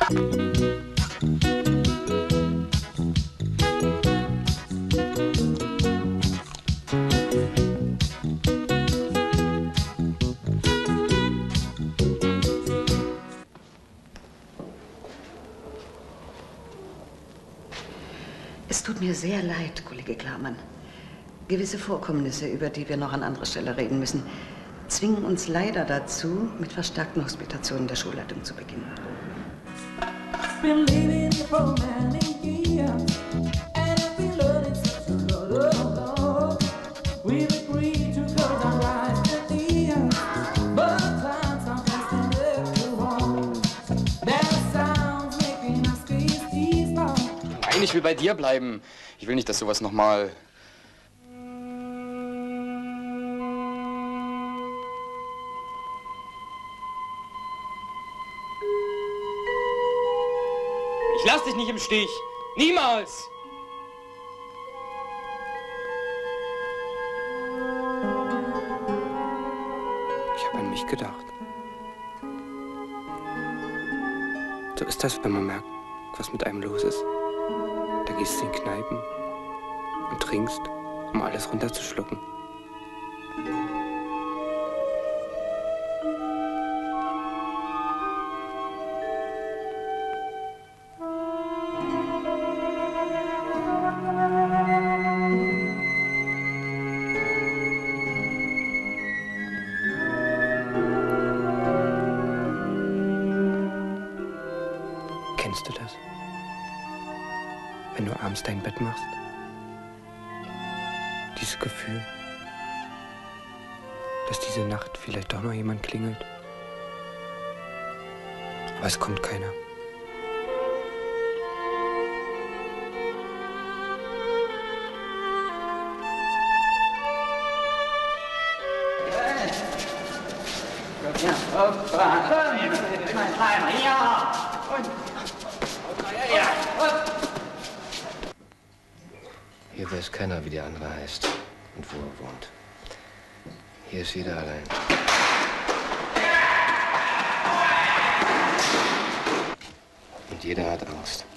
Es tut mir sehr leid, Kollege Klarmann. Gewisse Vorkommnisse, über die wir noch an anderer Stelle reden müssen, zwingen uns leider dazu, mit verstärkten Hospitationen der Schulleitung zu beginnen. Nein, ich will bei dir bleiben. Ich will nicht, dass sowas nochmal... Ich lass dich nicht im Stich. Niemals! Ich habe an mich gedacht. So ist das, wenn man merkt, was mit einem los ist. Da gehst du in Kneipen und trinkst, um alles runterzuschlucken. Kennst du das? Wenn du abends dein Bett machst? Dieses Gefühl, dass diese Nacht vielleicht doch noch jemand klingelt. Aber es kommt keiner. Hier weiß keiner, wie der andere heißt und wo er wohnt. Hier ist jeder allein. Und jeder hat Angst.